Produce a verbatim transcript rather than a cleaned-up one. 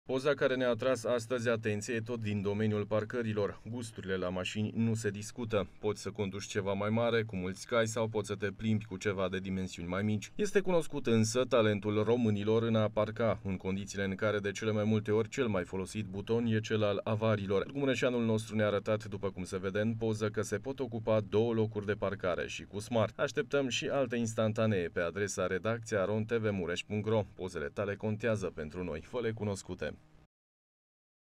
Poza care ne-a atras astăzi atenție e tot din domeniul parcărilor. Gusturile la mașini nu se discută. Poți să conduci ceva mai mare, cu mulți cai, sau poți să te plimbi cu ceva de dimensiuni mai mici. Este cunoscut însă talentul românilor în a parca, în condițiile în care de cele mai multe ori cel mai folosit buton e cel al avarilor. Mureșanul nostru ne-a arătat, după cum se vede în poză, că se pot ocupa două locuri de parcare și cu Smart. Așteptăm și alte instantanee pe adresa redacția aron t v mureș punct ro. Pozele tale contează pentru noi, fă-le cunoscute.